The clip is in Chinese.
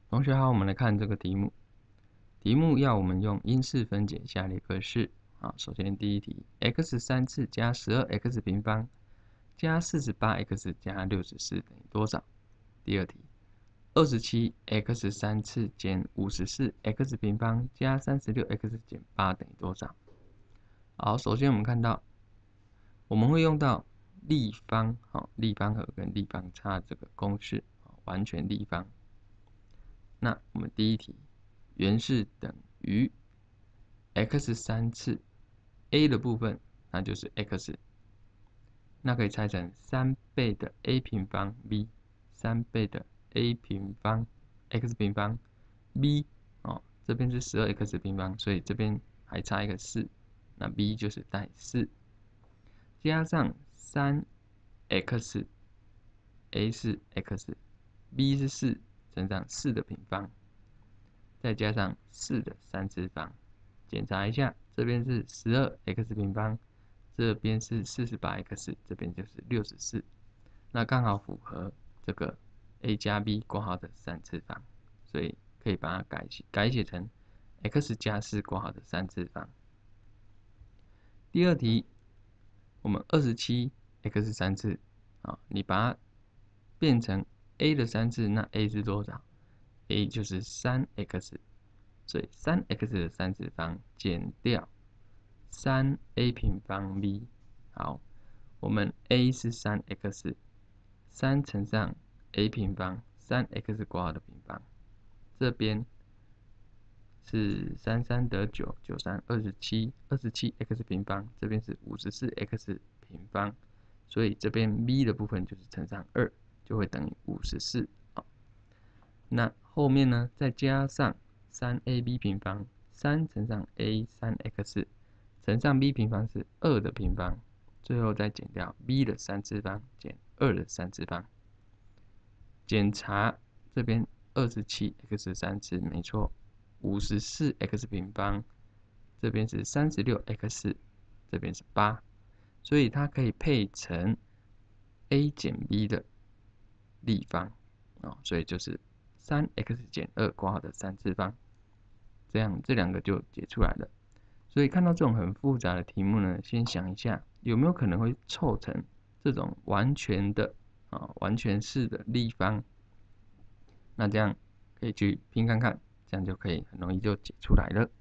同学好，我们来看这个题目。题目要我们用因式分解下列格式。首先第一题 ，x 3次加12x 平方加48x 加64等于多少？第二题，27x 3次减54x 平方加36x 减8等于多少？好，首先我们看到，我们会用到立方，立方和跟立方差这个公式，完全立方。那我们第一题，原式等于 x 3次 a 的部分，那就是 x， 那可以拆成3倍的 a 平方 b，3倍的 a 平方 x 平方 b，这边是12x 平方，所以这边还差一个4，那 b 就是带4，加上 3x，a 是 x，b 是4乘上4的平方。再加上4的3次方，检查一下，这边是12x 平方，这边是48x，这边就是64，那刚好符合这个 a 加 b 括号的3次方，所以可以把它改写成 x 加4括号的3次方。第二题，我们27x 3次，你把它变成 a 的3次，那 a 是多少？ a 就是 3x， 所以 3x 的3次方减掉 3a 平方 b。好，我们 a 是 3x， 3乘上 a 平方 3x 括号的平方，这边是3 3得9， 9 3 27， 27x 平方，这边是54x 平方，所以这边 b 的部分就是乘上2，就会等于54。那后面呢，再加上 3ab 平方，3乘上 a 3x 乘上 b 平方是2的平方，最后再减掉 b 的3次方减2的3次方。检查这边27x 3次没错，54x 平方，这边是36x， 这边是8，所以它可以配成 a 减 b 的立方，所以就是3x 减2括号的3次方，这样这两个就解出来了。所以看到这种很复杂的题目呢，先想一下有没有可能会凑成这种完全的完全式的立方，那这样可以去拼看看，这样就可以很容易就解出来了。